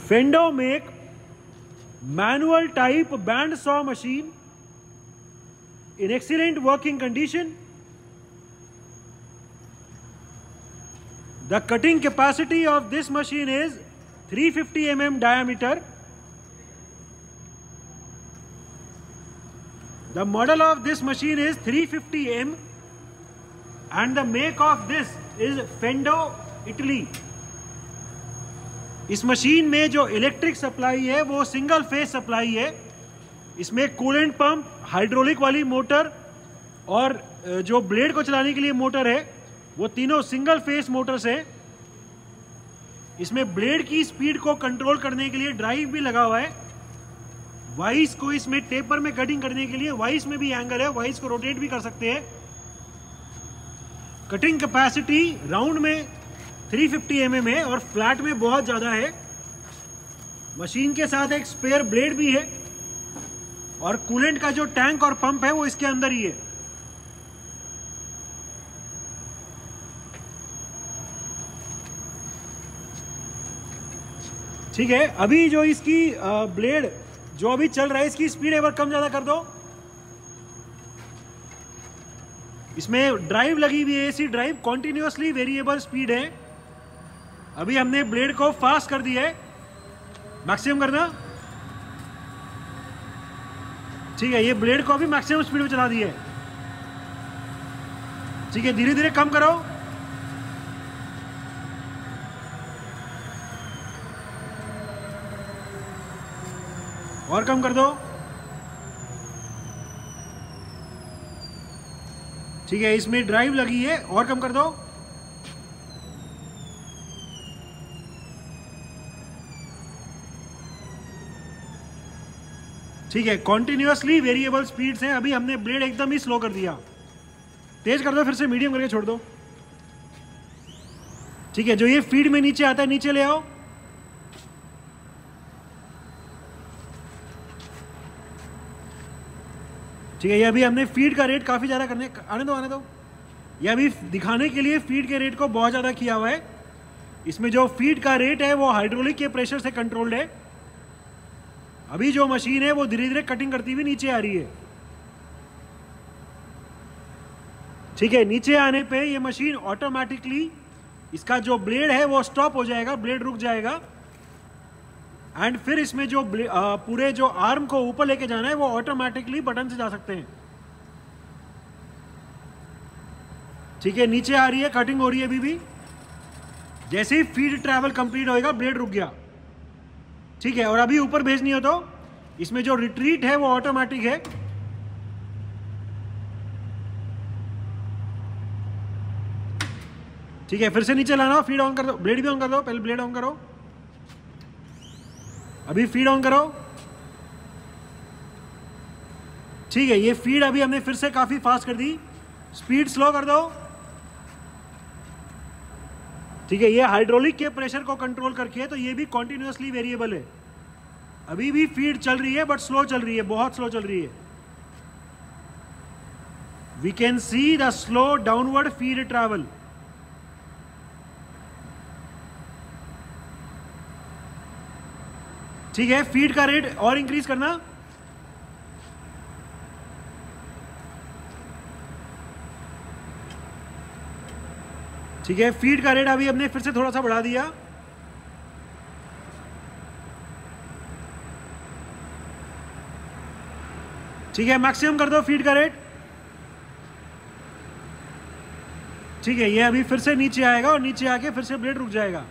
Fender make manual type band saw machine in excellent working condition. The cutting capacity of this machine is 350 mm diameter. The model of this machine is 350M and the make of this is Fender, Italy. इस मशीन में जो electric supply है वो single phase supply है। इसमें coolant pump, hydraulic वाली motor और जो ब्लेड को चलाने के लिए मोटर है वो तीनों सिंगल फेज मोटर्स है। इसमें ब्लेड की स्पीड को कंट्रोल करने के लिए ड्राइव भी लगा हुआ है। वाइस को इसमें टेपर में कटिंग करने के लिए वाइस में भी एंगल है, वाइस को रोटेट भी कर सकते हैं। कटिंग कैपेसिटी राउंड में 350 mm है और फ्लैट में बहुत ज़्यादा है। मशीन के साथ एक स्पेयर ब्लेड भी है और कूलेंट का जो टैंक और पंप है वो इसके अंदर ही है। ठीक है, अभी जो इसकी ब्लेड जो अभी चल रहा है इसकी स्पीड एक बार कम ज़्यादा कर दो। इसमें ड्राइव लगी हुई है, AC drive, continuously variable speed है। अभी हमने ब्लेड को फास्ट कर दिया है, मैक्सिमम करना। ठीक है, ये ब्लेड को अभी मैक्सिमम स्पीड में चला दिया है। ठीक है, धीरे धीरे कम करो। और कम कर दो। ठीक है, इसमें ड्राइव लगी है, और कम कर दो। ठीक है, कॉन्टिन्यूसली वेरिएबल स्पीड्स हैं। अभी हमने ब्लेड एकदम ही स्लो कर दिया। तेज कर दो, फिर से मीडियम करके छोड़ दो। ठीक है, जो ये फीड में नीचे आता है नीचे ले आओ। ठीक है, ये अभी हमने फीड का रेट काफ़ी ज़्यादा आने दो। ये अभी दिखाने के लिए फीड के रेट को बहुत ज़्यादा किया हुआ है। इसमें जो फीड का रेट है वो हाइड्रोलिक के प्रेशर से कंट्रोल्ड है। अभी जो मशीन है वो धीरे धीरे कटिंग करती हुई नीचे आ रही है। ठीक है, नीचे आने पे ये मशीन ऑटोमेटिकली इसका जो ब्लेड है वो स्टॉप हो जाएगा, ब्लेड रुक जाएगा। एंड फिर इसमें जो पूरे जो आर्म को ऊपर लेके जाना है वो ऑटोमेटिकली बटन से जा सकते हैं। ठीक है, नीचे आ रही है, कटिंग हो रही है अभी भी। जैसे ही फीड ट्रैवल कंप्लीट होएगा ब्लेड रुक गया। ठीक है, और अभी ऊपर भेजनी हो तो इसमें जो रिट्रीट है वो ऑटोमेटिक है। ठीक है, फिर से नीचे लाना, फीड ऑन कर दो, ब्लेड भी ऑन कर दो। पहले ब्लेड ऑन करो, अभी फीड ऑन करो। ठीक है, ये फीड अभी हमने फिर से काफी फास्ट कर दी, स्पीड स्लो कर दो। ठीक है, ये हाइड्रोलिक के प्रेशर को कंट्रोल करके है तो ये भी कॉन्टिन्यूसली वेरिएबल है। अभी भी फीड चल रही है बट स्लो चल रही है, बहुत स्लो चल रही है। We can see the slow downward feed travel. ठीक है, फीड का रेट और इंक्रीज करना। ठीक है, फीड का रेट अभी हमने फिर से थोड़ा सा बढ़ा दिया। ठीक है, मैक्सिमम कर दो फीड का रेट। ठीक है, ये अभी फिर से नीचे आएगा और नीचे आके फिर से ब्लेड रुक जाएगा।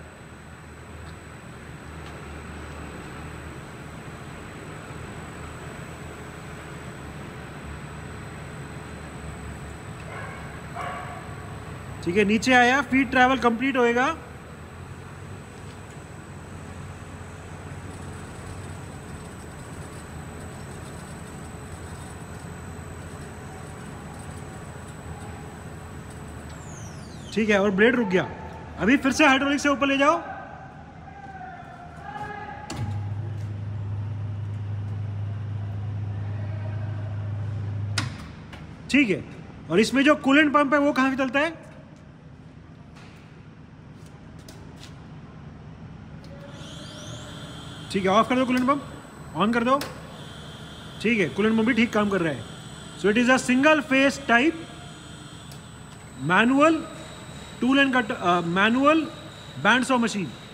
ठीक है, नीचे आया, फीड ट्रैवल कंप्लीट होएगा। ठीक है, और ब्लेड रुक गया। अभी फिर से हाइड्रोलिक से ऊपर ले जाओ। ठीक है, और इसमें जो कूलेंट पंप है वो कहां से चलता है? ठीक है, ऑफ कर दो कूलेंट पंप, ऑन कर दो। ठीक है, कूलेंट पंप भी ठीक काम कर रहा है। So it is a single phase type manual tool and cut manual band saw machine.